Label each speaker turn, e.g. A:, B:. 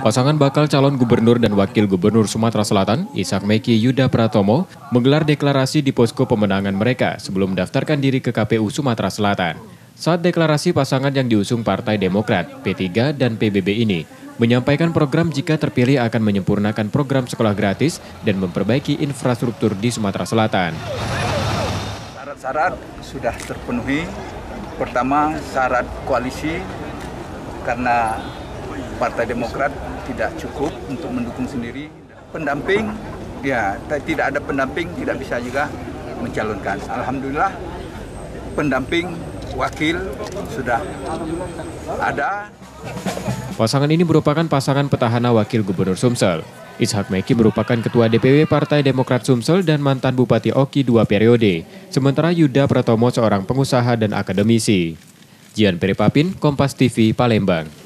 A: Pasangan bakal calon gubernur dan wakil gubernur Sumatera Selatan, Ishak Meki Yuda Pratomo, menggelar deklarasi di posko pemenangan mereka sebelum mendaftarkan diri ke KPU Sumatera Selatan. Saat deklarasi, pasangan yang diusung Partai Demokrat, P3, dan PBB ini menyampaikan program jika terpilih akan menyempurnakan program sekolah gratis dan memperbaiki infrastruktur di Sumatera Selatan.
B: Syarat-syarat sudah terpenuhi. Pertama, syarat koalisi karena Partai Demokrat tidak cukup untuk mendukung sendiri. Pendamping, ya tidak ada pendamping, tidak bisa juga mencalonkan. Alhamdulillah, pendamping wakil sudah ada.
A: Pasangan ini merupakan pasangan petahana wakil gubernur Sumsel. Ishak Meki merupakan ketua DPW Partai Demokrat Sumsel dan mantan Bupati Oki 2 periode. Sementara Yuda Pratomo seorang pengusaha dan akademisi. Jian Peripapin, Kompas TV, Palembang.